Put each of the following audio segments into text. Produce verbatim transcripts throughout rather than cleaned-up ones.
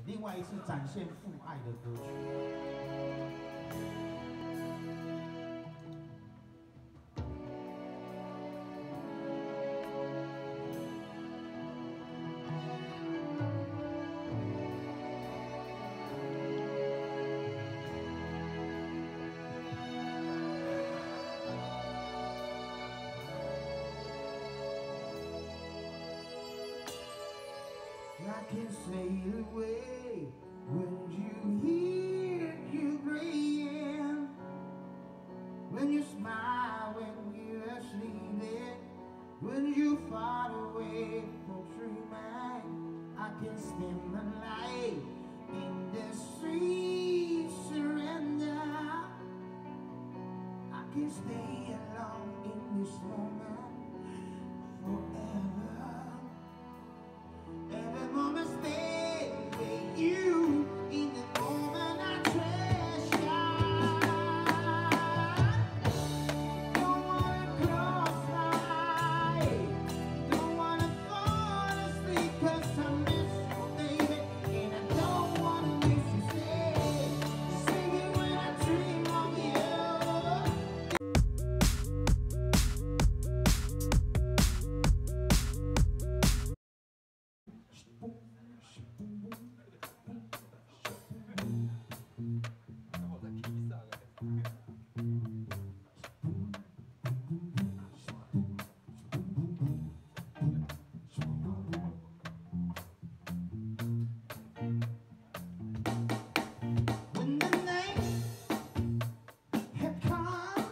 另外一次展现父爱的歌曲。 I can sail away when you hear you praying, when you smile when you're sleeping, when you far away from dreaming. I can spend the night in the sweet surrender. I can stay alone in this moment forever. Every moment stay with you in the moment I treasure. Don't wanna close my eyes, don't wanna fall asleep 'cause I miss you, baby, and I don't wanna miss you. Stay, singing when I dream of you. When the night had come,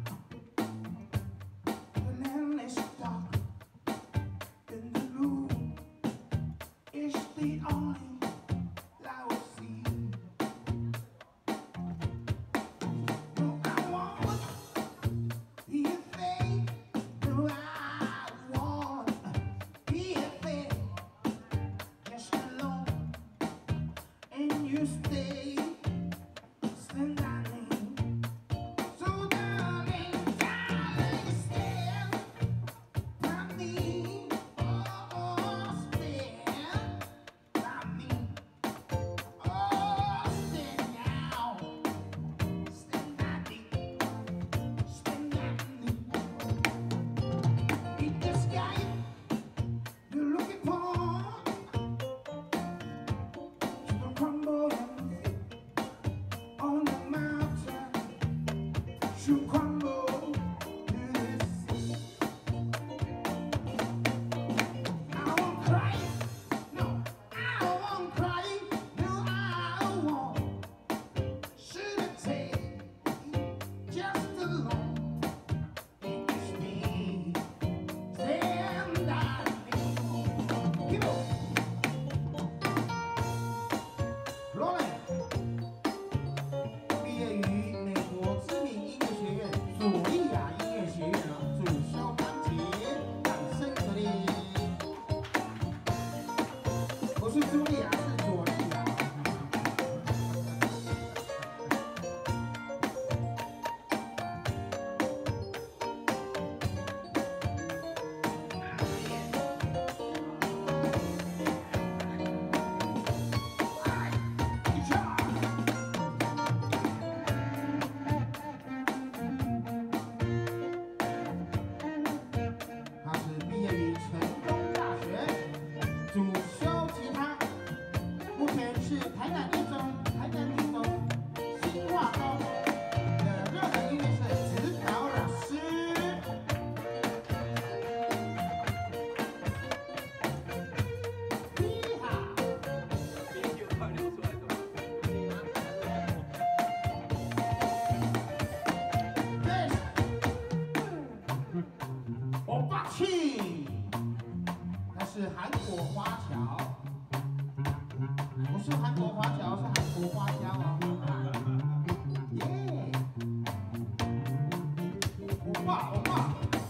when it's dark in the room, it's the only light I will see. No, I won't be afraid. No, I won't be afraid. Just alone, and you stay, stand darling. So darling, darling, stand by me. Oh, stand by me. Oh, stand now. Stand by me. Stand by me. In the sky, you're looking for to crumble on the mountain, to crumble to the sea. I won't cry, no, I won't cry, no, I won't. Should I take just alone in this day? Stand by me. Keep on. Rolling. 毕业于美国知名音乐学院佐利亚音乐学院啊，主修钢琴，掌声鼓励。不是茱莉亚，是佐利亚。哎，guitar。他是毕业于成功大学，主修吉他，目前是台南一中、台南一中、新化高的热门音乐社指导老师。你好，对，欧巴气，那是韩国花桥，不是韩国花桥，是韩国花椒啊！耶，欧巴欧巴，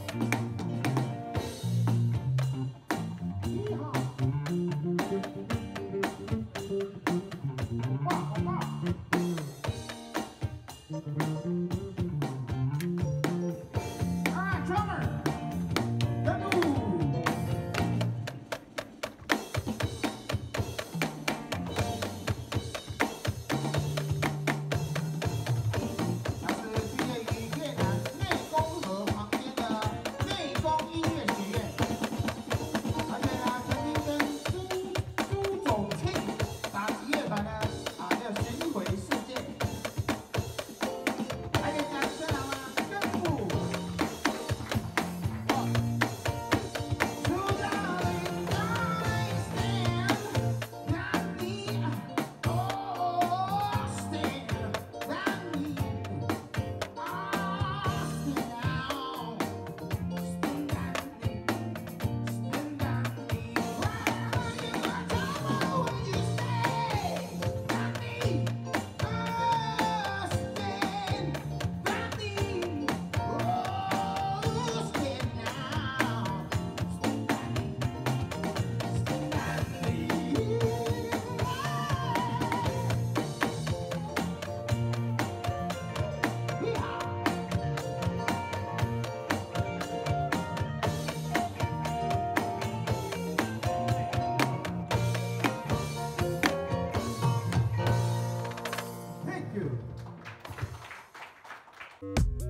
你好，欧巴欧巴。Alright, drummer, Danu. 拜。